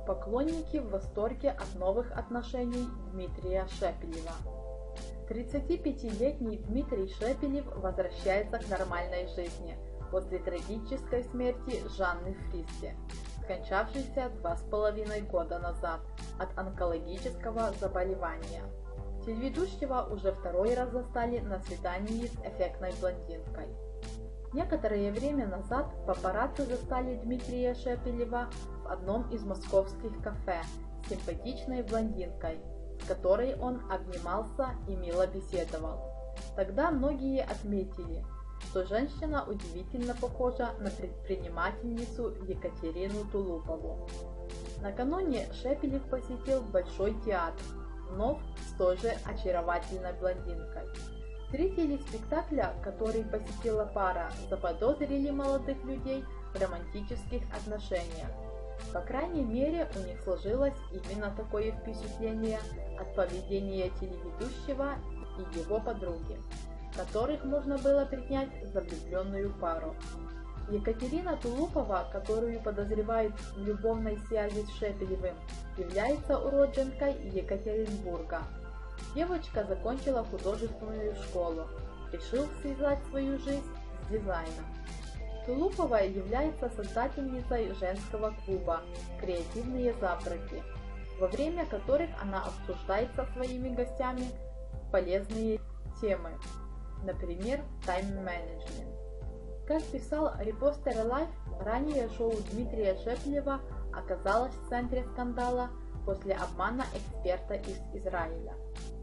Поклонники в восторге от новых отношений Дмитрия Шепелева. 35-летний Дмитрий Шепелев возвращается к нормальной жизни после трагической смерти Жанны Фриске, скончавшейся 2,5 года назад от онкологического заболевания. Телеведущего уже второй раз застали на свидании с эффектной блондинкой. Некоторое время назад папарацци застали Дмитрия Шепелева в одном из московских кафе с симпатичной блондинкой, с которой он обнимался и мило беседовал. Тогда многие отметили, что женщина удивительно похожа на предпринимательницу Екатерину Тулупову. Накануне Шепелев посетил Большой театр, вновь с той же очаровательной блондинкой. Зрители спектакля, который посетила пара, заподозрили молодых людей в романтических отношениях. По крайней мере, у них сложилось именно такое впечатление от поведения телеведущего и его подруги, которых можно было принять за влюбленную пару. Екатерина Тулупова, которую подозревают в любовной связи с Шепелевым, является уроженкой Екатеринбурга. Девочка закончила художественную школу, решив связать свою жизнь с дизайном. Тулупова является создательницей женского клуба «Креативные завтраки», во время которых она обсуждает со своими гостями полезные темы, например, тайм-менеджмент. Как писал Reporter Life, ранее шоу Дмитрия Шепелева оказалось в центре скандала после обмана эксперта из Израиля.